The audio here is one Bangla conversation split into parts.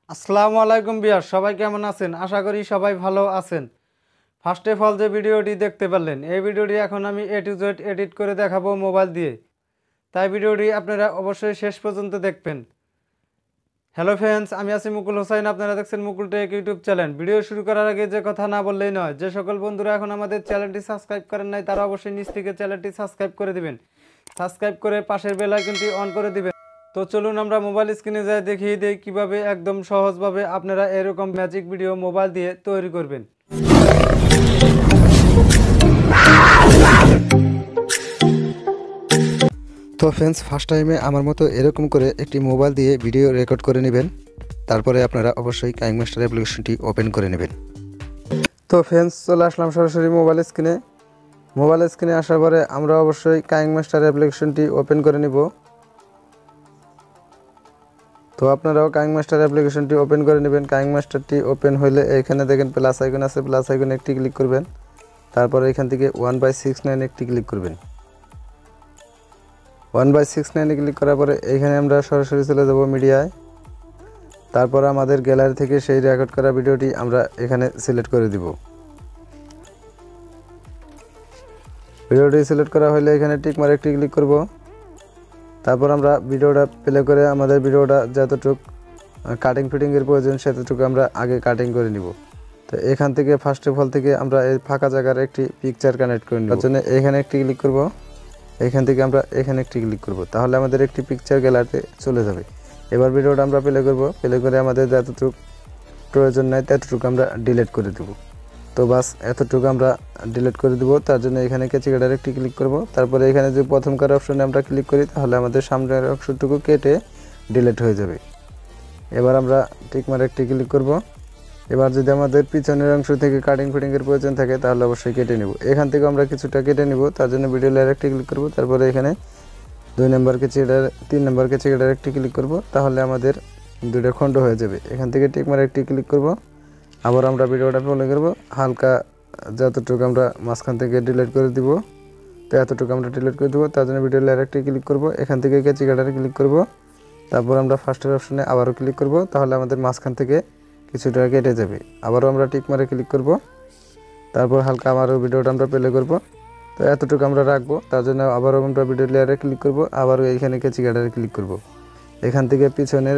আসসালামু আলাইকুম বিয়ার, সবাই কেমন আছেন? আশা করি সবাই ভালো আছেন। ফার্স্ট অফ অল যে ভিডিওটি দেখতে পারলেন, এই ভিডিওটি এখন আমি এ টু জেড এডিট করে দেখাবো মোবাইল দিয়ে, তাই ভিডিওটি আপনারা অবশ্যই শেষ পর্যন্ত দেখবেন। হ্যালো ফ্রেন্ডস, আমি আছি মুকুল হোসাইন, আপনারা দেখছেন Mukul tech YouTube channel. Video শুরু করার আগে যে কথা না বললেই নয়, যে সকল বন্ধুরা এখন আমাদের চ্যানেলটি সাবস্ক্রাইব করেন নাই তারা অবশ্যই নিচ থেকে চ্যানেলটি সাবস্ক্রাইব করে দিবেন। সাবস্ক্রাইব করে পাশের বেল আইকনটি অন করে দিবেন। তো চলুন আমরা মোবাইল স্ক্রিনে যাই, দেখিয়ে দিই কীভাবে একদম সহজভাবে আপনারা এরকম ম্যাজিক ভিডিও মোবাইল দিয়ে তৈরি করবেন। তো ফ্রেন্ডস, ফার্স্ট টাইমে আমার মতো এরকম করে একটি মোবাইল দিয়ে ভিডিও রেকর্ড করে নেবেন। তারপরে আপনারা অবশ্যই কাইংমাস্টার অ্যাপ্লিকেশনটি ওপেন করে নেবেন। তো ফ্রেন্ডস, চলে আসলাম সরাসরি মোবাইল স্ক্রিনে। মোবাইল স্ক্রিনে আসার পরে আমরা অবশ্যই কাইংমাস্টার অ্যাপ্লিকেশনটি ওপেন করে নিব। তো আপনারাও কাইংমাস্টার অ্যাপ্লিকেশনটি ওপেন করে নেবেন। কাইংমাস্টারটি ওপেন হলে এখানে দেখেন প্লাস আইকন আছে, প্লাস আইকনে একটি ক্লিক করবেন। তারপরে এখান থেকে 1/69 একটি ক্লিক করবেন। 1/69 ক্লিক করার পরে এইখানে আমরা সরাসরি চলে যাব মিডিয়ায়। তারপর আমাদের গ্যালারি থেকে সেই রেকর্ড করা ভিডিওটি আমরা এখানে সিলেক্ট করে দিব। ভিডিওটি সিলেক্ট করা হলে এখানে টিক মারে একটি ক্লিক করব। তারপর আমরা ভিডিওটা প্লে করে আমাদের ভিডিওটা যতটুকু কাটিং ফিটিংয়ের প্রয়োজন সেতটুকু আমরা আগে কাটিং করে নিব। তো এখান থেকে ফার্স্ট অফ অল থেকে আমরা এই ফাঁকা জায়গার একটি পিকচার কানেক্ট করে নেব। তার জন্য এখানে একটি ক্লিক করব। এখান থেকে আমরা এখানে একটি ক্লিক করব, তাহলে আমাদের একটি পিকচার গ্যালারিতে চলে যাবে। এবার ভিডিওটা আমরা প্লে করব। প্লে করে আমাদের যতটুকু প্রয়োজন নাই ততটুকু আমরা ডিলিট করে দেব। তো বাস এতটুকু আমরা ডিলিট করে দেব। তার জন্য এখানে কেচি কাটার একটি ক্লিক করব। তারপরে এখানে যে প্রথমকার অপশনে আমরা ক্লিক করি, তাহলে আমাদের সামনের অংশটুকু কেটে ডিলিট হয়ে যাবে। এবার আমরা টিক মারে একটি ক্লিক করব। এবার যদি আমাদের পিছনের অংশ থেকে কাটিং ফিটিংয়ের প্রয়োজন থাকে তাহলে অবশ্যই কেটে নেব। এখান থেকে আমরা কিছুটা কেটে নেব। তার জন্য ভিডিও লেয়ার একটি ক্লিক করব। তারপরে এখানে 2 নম্বর কেচি কাটার 3 নম্বর কেচি কাটার একটি ক্লিক করব, তাহলে আমাদের দুটো খণ্ড হয়ে যাবে। এখান থেকে টিক মারে একটি ক্লিক করব। আবার আমরা ভিডিওটা প্লে করব। হালকা যতটুকু আমরা মাঝখান থেকে ডিলিট করে দিব, তো এতটুকু আমরা ডিলিট করে দেবো। তার জন্য ভিডিও লেয়ার একটি ক্লিক করব। এখান থেকে কেচি কাটারে ক্লিক করব। তারপর আমরা ফার্স্টের অপশনে আবারও ক্লিক করব, তাহলে আমাদের মাঝখান থেকে কিছুটা কেটে যাবে। আবারও আমরা টিক মারে ক্লিক করব। তারপর হালকা আবারও ভিডিওটা আমরা প্লে করব। তো এতটুকু আমরা রাখবো। তার জন্য আবারও আমরা ভিডিও লেয়ারে ক্লিক করব। আবারও এইখানে কেচি কাটারে ক্লিক করব। এখান থেকে পিছনের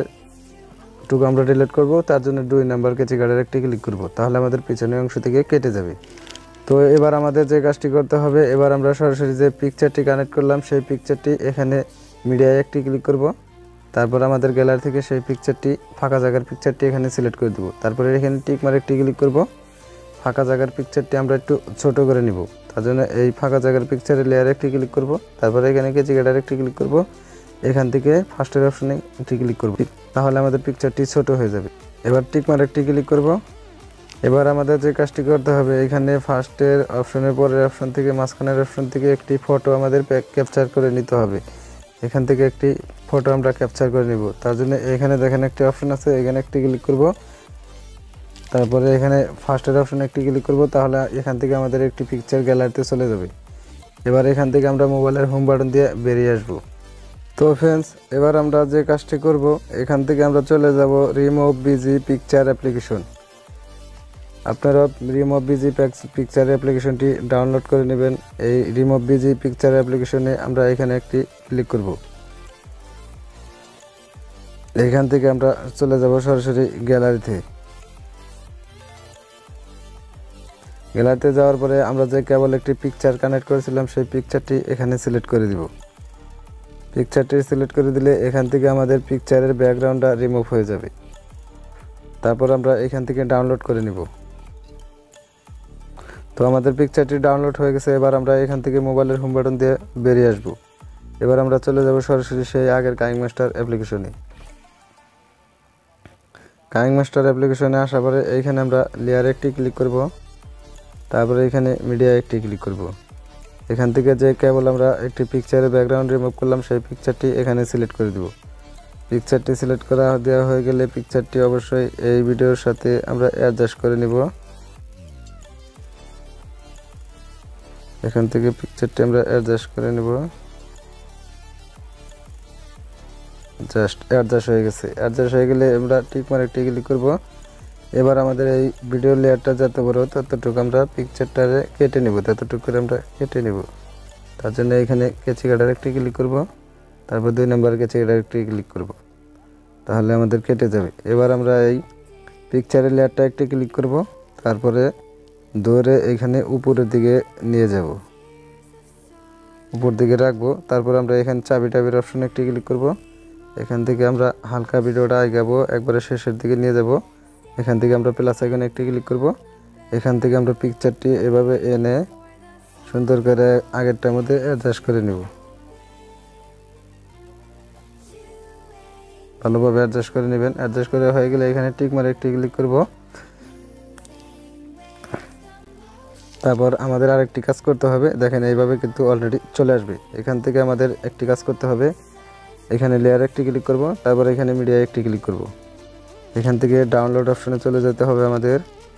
টুকু আমরা ডিলিট করব। তার জন্য 2 নম্বর কেচি কাটারে একটি ক্লিক করব, তাহলে আমাদের পিছনের অংশ থেকে কেটে যাবে। তো এবার আমাদের যে কাজটি করতে হবে, এবার আমরা সরাসরি যে পিকচারটি কানেক্ট করলাম সেই পিকচারটি এখানে মিডিয়ায় একটি ক্লিক করব। তারপর আমাদের গ্যালারি থেকে সেই পিকচারটি ফাঁকা জায়গার পিকচারটি এখানে সিলেক্ট করে দেব। তারপরে এখানে টিক মারে একটি ক্লিক করব। ফাঁকা জায়গার পিকচারটি আমরা একটু ছোট করে নিব। তার জন্য এই ফাঁকা জায়গার পিকচারের লেয়ারে একটি ক্লিক করব। তারপরে এখানে কেচি কাটারে একটি ক্লিক করব। এখান থেকে ফার্স্টের অপশনে একটি ক্লিক করব, তাহলে আমাদের পিকচারটি ছোট হয়ে যাবে। এবার টিক মারে একটি ক্লিক করব। এবার আমাদের যে কাজটি করতে হবে, এখানে ফার্স্টের অপশনের পরের অপশন থেকে মাঝখানের অপশন থেকে একটি ফটো আমাদের ক্যাপচার করে নিতে হবে। এখান থেকে একটি ফটো আমরা ক্যাপচার করে নিব। তার জন্য এখানে দেখেন একটি অপশন আছে, এখানে একটি ক্লিক করব। তারপরে এখানে ফার্স্টের অপশনে একটি ক্লিক করব, তাহলে এখান থেকে আমাদের একটি পিকচার গ্যালারিতে চলে যাবে। এবার এখান থেকে আমরা মোবাইলের হোম বাটন দিয়ে বেরিয়ে আসব। তো ফ্রেন্ডস, এবার আমরা যে কাজটি করব, এখান থেকে আমরা চলে যাব রিমুভ বিজি পিকচার অ্যাপ্লিকেশন। আপনারা রিমুভ বিজি পিকচার অ্যাপ্লিকেশনটি ডাউনলোড করে নেবেন। এই রিমুভ বিজি পিকচার অ্যাপ্লিকেশনে আমরা এখানে একটি ক্লিক করব। এখান থেকে আমরা চলে যাব সরাসরি গ্যালারিতে। গ্যালারিতে যাওয়ার পরে আমরা যে কেবল একটি পিকচার কানেক্ট করেছিলাম সেই পিকচারটি এখানে সিলেক্ট করে দিব। পিকচারটি সিলেক্ট করে দিলে এখান থেকে আমাদের পিকচারের ব্যাকগ্রাউন্ডটা রিমুভ হয়ে যাবে। তারপর আমরা এখান থেকে ডাউনলোড করে নিব। তো আমাদের পিকচারটি ডাউনলোড হয়ে গেছে। এবার আমরা এখান থেকে মোবাইলের হোম বাটন দিয়ে বেরিয়ে আসব। এবার আমরা চলে যাব সরাসরি সেই আগের কাইংমাস্টার অ্যাপ্লিকেশনে। কাইংমাস্টার অ্যাপ্লিকেশনে আসার পরে এইখানে আমরা লেয়ারে একটি ক্লিক করব। তারপরে এখানে মিডিয়ায় একটি ক্লিক করব। এখান থেকে যে কেবল আমরা একটি পিকচারের ব্যাকগ্রাউন্ড রিমুভ করলাম সেই পিকচারটি এখানে সিলেক্ট করে দেব। পিকচারটি সিলেক্ট করা দেওয়া হয়ে গেলে পিকচারটি অবশ্যই এই ভিডিওর সাথে আমরা অ্যাডজাস্ট করে নিব। এখান থেকে পিকচারটি আমরা অ্যাডজাস্ট করে নেব। জাস্ট অ্যাডজাস্ট হয়ে গেছে। অ্যাডজাস্ট হয়ে গেলে আমরা টিক মার্ক একটি ক্লিক করব। এবার আমাদের এই ভিডিও লেয়ারটা যত বড় ততটুকু আমরা পিকচারটারে কেটে নেব, ততটুকু করে আমরা কেটে নেব। তার জন্য এখানে কেচি কাটার একটি ক্লিক করব, তারপর 2 নম্বর কেচি কাটার একটি ক্লিক করব, তাহলে আমাদের কেটে যাবে। এবার আমরা এই পিকচারের লেয়ারটা একটি ক্লিক করব, তারপরে ধরে এখানে উপরের দিকে নিয়ে যাব, উপর দিকে রাখবো। তারপর আমরা এখানে চাবি টাবির অপশনে একটি ক্লিক করব। এখান থেকে আমরা হালকা ভিডিওটা আগাবো, একবারে শেষের দিকে নিয়ে যাব। এখান থেকে আমরা প্লাস আইকনে একটি ক্লিক করব। এখান থেকে আমরা পিকচারটি এভাবে এনে সুন্দর করে আগেরটার মধ্যে অ্যাডজাস্ট করে নেব, ভালোভাবে অ্যাডজাস্ট করে নেবেন। অ্যাডজাস্ট করে হয়ে গেলে এখানে টিক মারে একটি ক্লিক করব। তারপর আমাদের আরেকটি কাজ করতে হবে, দেখেন এইভাবে কিন্তু অলরেডি চলে আসবে। এখান থেকে আমাদের একটি কাজ করতে হবে, এখানে লেয়ার একটি ক্লিক করব, তারপর এখানে মিডিয়া একটি ক্লিক করব। এখান থেকে ডাউনলোড অপশনে চলে যেতে হবে আমাদের।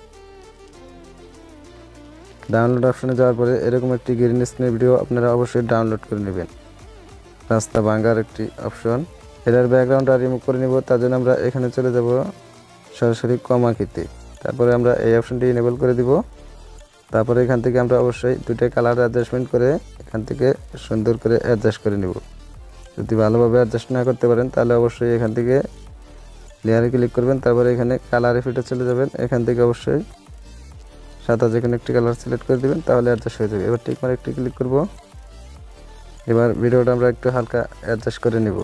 ডাউনলোড অপশনে যাওয়ার পরে এরকম একটি গ্রিন স্ক্রিনের ভিডিও আপনারা অবশ্যই ডাউনলোড করে নেবেন। রাস্তা ভাঙার একটি অপশন, এটার ব্যাকগ্রাউন্ডটা রিমুভ করে নিব। তার জন্য আমরা এখানে চলে যাব সরাসরি কমা কিতে, তারপরে আমরা এই অপশনটি এনেবল করে দিব। তারপরে এখান থেকে আমরা অবশ্যই দুটো কালার অ্যাডজাস্টমেন্ট করে এখান থেকে সুন্দর করে অ্যাডজাস্ট করে নেব। যদি ভালোভাবে অ্যাডজাস্ট না করতে পারেন তাহলে অবশ্যই এখান থেকে লেয়ারে ক্লিক করবেন, তারপরে এখানে কালার ইফেক্টে চলে যাবেন। এখান থেকে অবশ্যই সাদা যেখানে একটি কালার সিলেক্ট করে দিবেন, তাহলে অ্যাডজাস্ট হয়ে যাবে। এবার টিক মার্ক একটি ক্লিক করব। এবার ভিডিওটা আমরা একটু হালকা অ্যাডজাস্ট করে নেব।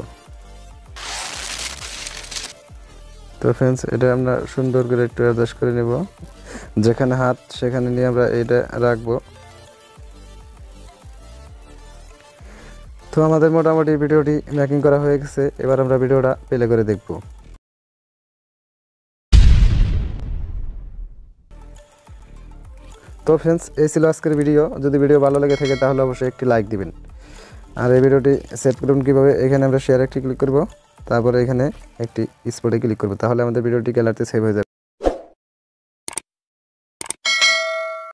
তো ফ্রেন্ডস, এটা আমরা সুন্দর করে একটু অ্যাডজাস্ট করে নেব। যেখানে হাত সেখানে নিয়ে আমরা এটা রাখবো। তো আমাদের মোটামুটি ভিডিওটি মেকিং করা হয়ে গেছে। এবার আমরা ভিডিওটা প্লে করে দেখব। তো ফ্রেন্ডস, এই ছিল আজকের ভিডিও। যদি ভিডিও ভালো লেগে থাকে তাহলে অবশ্যই একটি লাইক দিবেন। আর এই ভিডিওটি সেভ করুন কীভাবে, এখানে আমরা শেয়ার একটি ক্লিক করব, তারপরে এখানে একটি স্পটে ক্লিক করব, তাহলে আমাদের ভিডিওটি গ্যালারিতে সেভ হয়ে যাবে।